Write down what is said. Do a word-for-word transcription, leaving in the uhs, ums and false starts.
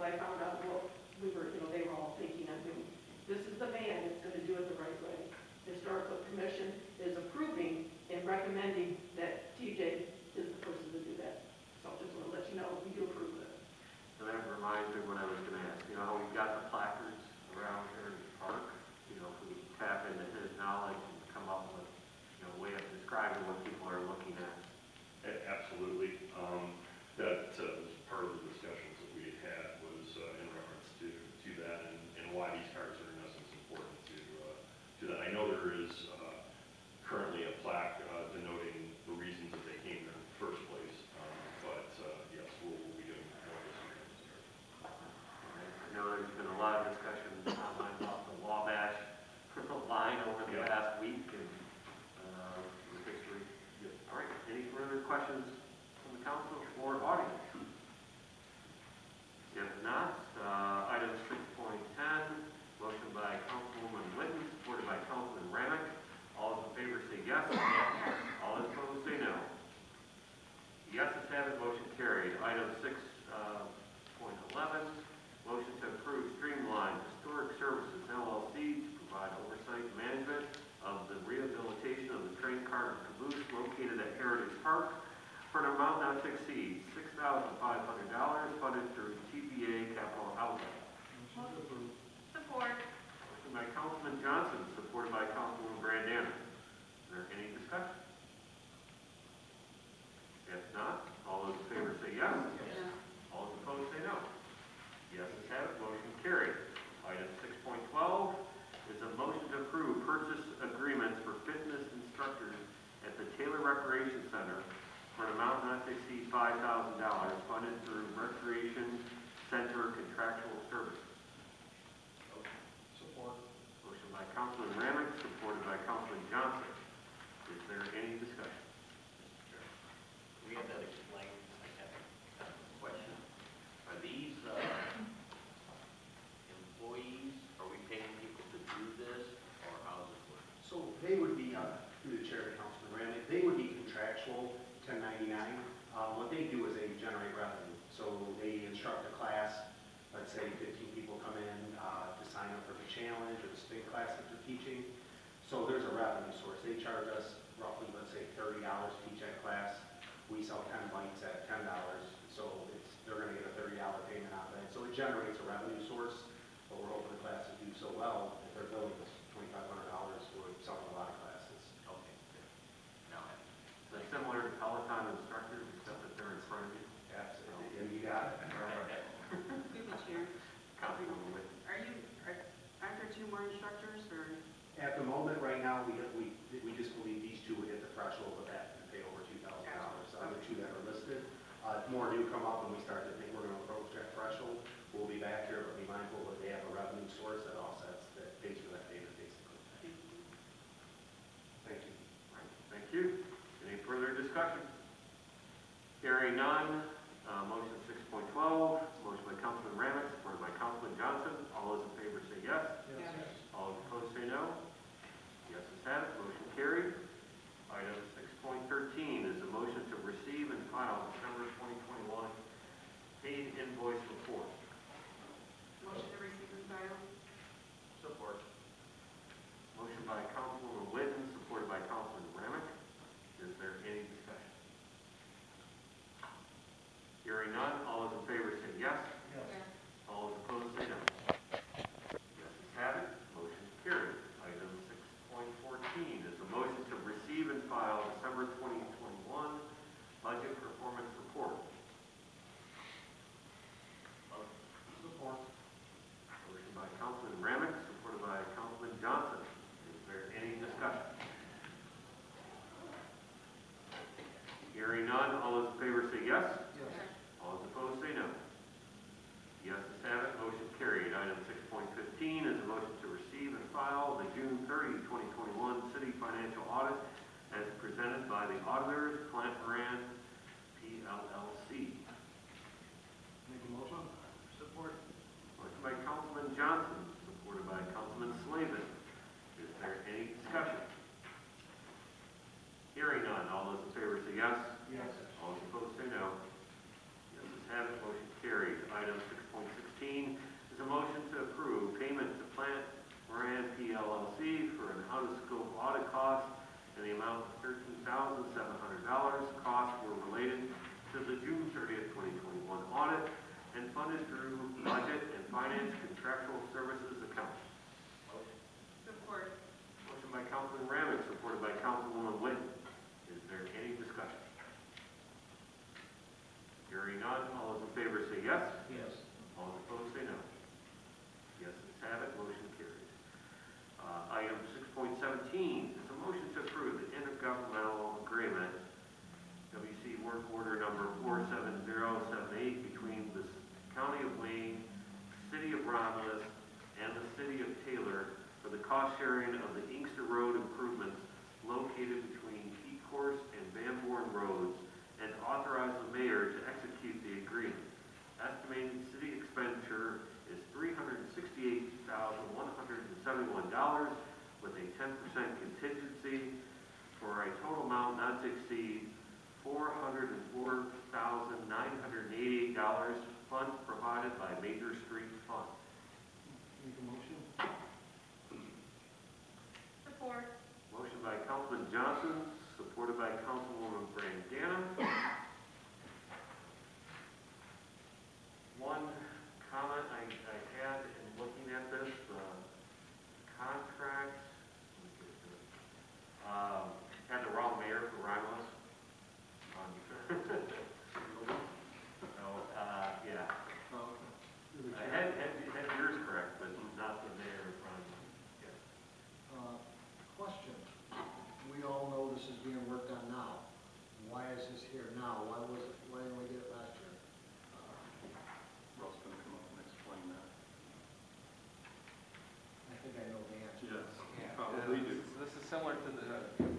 I found out what we were, you know, they were all thinking of doing. This is the man that's going to do it the right way. Historical Commission is approving and recommending that T J is the person to do that. So I just want to let you know, we do approve it. So that reminds me what I was going to ask. You know how we've got the placards around Heritage Park? You know, if we tap into his knowledge and come up with, you know, a way of describing what people are looking at. A- Absolutely. Um, that uh, was part of the discussions that we had had was uh, in reference to, to that and, and why these cards are in essence important to, uh, to that. I know there is uh, currently a plaque uh, denoting the reasons that they came there in the first place, um, but uh, yes, we'll, we'll be doing more this year. I know there's been a lot of discussion online about the Wabash line over the Yeah. past week and uh, the history. Yes. All right, any further questions from the council or audience? If not, uh, item six point ten, motion by Councilwoman Witten, supported by Councilman Ramick. All those in favor say yes. All those opposed say no. Yeses have it, motion carried. Item six point eleven, motion to approve Streamline Historic Services L L C to provide oversight and management of the rehabilitation of the train car and caboose located at Heritage Park for an amount not to exceed six thousand five hundred dollars funded through T B A Capital Outlay. Support. Motion by Councilman Johnson, supported by Councilwoman Brandana. Is there any discussion? If not, all those in favor say yes. Yes. All those opposed say no. Yeses have it, motion carried. Item six point twelve is a motion to approve purchase agreements for fitness instructors at the Taylor Recreation Center for an amount not to exceed five thousand dollars funded through Recreation Center contractual services. Support. Motion by Councilman Ramick, supported by Councilman Johnson. Is there any discussion? We have that explained. I have kind of a question. Are these uh, employees, are we paying people to do this, or how does it work? So they would be, uh, through the chair, Councilman Ramick, they would be contractual ten ninety-nine. Uh, what they do is they generate revenue. So they instruct a class, let's say fifteen people come in uh, to sign up for the challenge or the spin class that they're teaching. So there's a revenue source. They charge us roughly, let's say thirty dollars to teach that class. We sell ten bikes at ten dollars. So it's, they're going to get a thirty dollar payment out of that. So it generates a revenue source. But we're hoping the classes do so well if they're billing us twenty-five hundred dollars for selling a lot of classes. Okay, good. Now I Is that similar to Peloton instructors, except that they're in front of you? Absolutely. And you got it. Through the chair, Councilwoman Witten. are you, are, aren't there two more instructors, or? At the moment, right now, we, we, we just believe these two would hit the threshold of that and pay over two thousand dollars. The other two that are listed, uh, more do come up when we start to think we're gonna approach that threshold. We'll be back here, but be mindful that they have a revenue source that offsets, that pays for that payment, basically. Thank you. All right, thank you. Any further discussion? Hearing none, uh, motion six point twelve, motion by Councilman Ramick, supported by Councilman Johnson. All those in favor say yes. Yes. All those opposed say no. Yeses have it, motion carried. Item six point thirteen is a motion to receive and file December twenty twenty-one paid invoice report. Motion to receive and file? support. Motion by Councilwoman Witten, supported by Councilman Ramick. Is there any discussion? Hearing none, all those in favor say yes. Yes. All those opposed say no. Yeses have it, motion carried. Item six point fourteen is a motion to receive and file December twenty twenty-one budget performance report. Support. Motion by Councilman Ramick, supported by Councilman Johnson. Is there any discussion? Hearing none, all those in favor say yes. Yes. All those opposed say no. Yeses have it, motion carried. Item six point fifteen is a motion to receive and file the June thirtieth, twenty twenty-one city financial audit as presented by the auditors, Plant Moran, P L L C. Make a motion? Support. Motion by Councilman Johnson, supported by Councilman Slavin. Is there any discussion? Hearing none, all those in favor say yes. Yes. All those opposed say no. Yeses have it, motion carried. Item six point sixteen amount of thirteen thousand seven hundred dollars. Costs were related to the June thirtieth, twenty twenty-one audit and funded through budget and finance contractual services account. Support. Motion by Councilman Ramnick, supported by Councilwoman Witten. Is there any discussion? Hearing none, all those in favor say yes. Yes. All opposed say no. Yes, it's have it, motion carries. Uh, item six point seventeen is a motion to approve the intergovernmental agreement, W C work order number four seven zero seven eight, between the County of Wayne, City of Romulus, and the City of Taylor for the cost sharing of the Inkster Road improvements located between Key Course and Van Born Roads, and authorize the mayor to execute the agreement. Estimated city expenditure is three hundred sixty-eight thousand one hundred seventy-one dollars with a ten percent contingency for a total amount not to exceed four hundred four thousand nine hundred eighty-eight dollars. Funds provided by Major Street Fund. Make a motion? Support. Motion by Councilman Johnson, supported by Councilwoman Brandana. One comment I, I had in looking at this, the contract, let me get this, um, had the wrong mayor for Romulus. Um, So, uh, yeah, I had, had, had yours correct, but not the mayor of Romulus. Yeah. Uh, Question. We all know this is being worked on now. Why is this here now? Why was it, why didn't we get it last year? Russ gonna come up and explain that. I think I know the answer. Yes, Yeah. probably do. This is similar to the